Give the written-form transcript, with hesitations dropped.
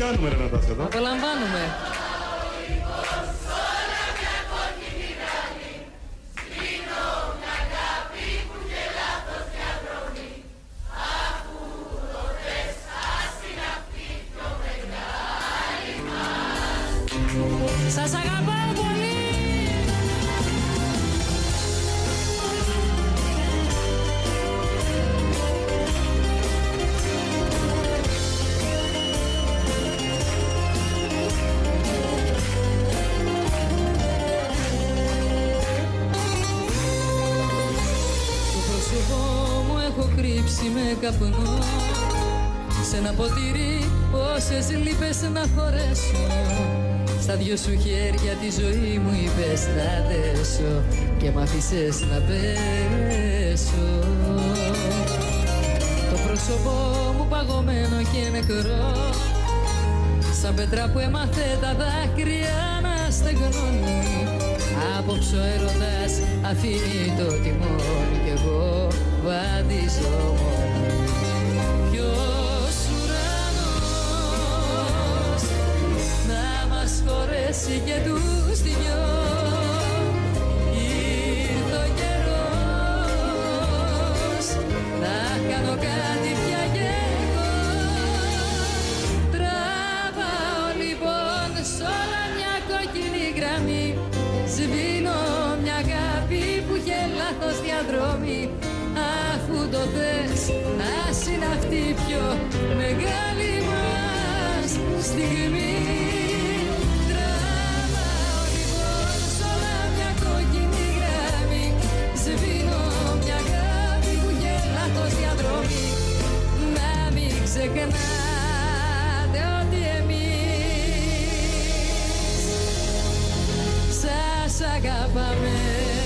πιάνουμε ρε Νατάσια εδώ. Απολαμβάνουμε. Σας αγαπάω πολύ. Το πρόσωπό μου έχω κρύψει με καπνό, σε ένα ποτήρι πόσες λύπες να χωρέσω. Στα δυο σου χέρια τη ζωή μου είπες να δέσω και μ' άφησες να πέσω. Το πρόσωπό μου παγωμένο και νεκρό, σαν πέτρα που έμαθε τα δάκρυα να στεγνώνει. Απόψε ο έρωτας αφήνει το τιμόνι κι εγώ βαδίζω μόνο. Ποιος ουρανός να μας χωρέσει και τους δυο, ήρθε ο καιρός να κάνω κάτι πια κι εγώ. Τραβάω λοιπόν σ' όλα μια κόκκινη γραμμή, σβήνω μια αγάπη που είχε λάθος διαδρομή. Αφού το θες, ας είναι αυτή η πιο μεγάλη μας στιγμή. Τραβάω λοιπόν σ' όλα μια κόκκινη γραμμή, σβήνω μια αγάπη που είχε λάθος διαδρομή. Να μην ξεχνάτε ότι εμείς σας αγαπάμε.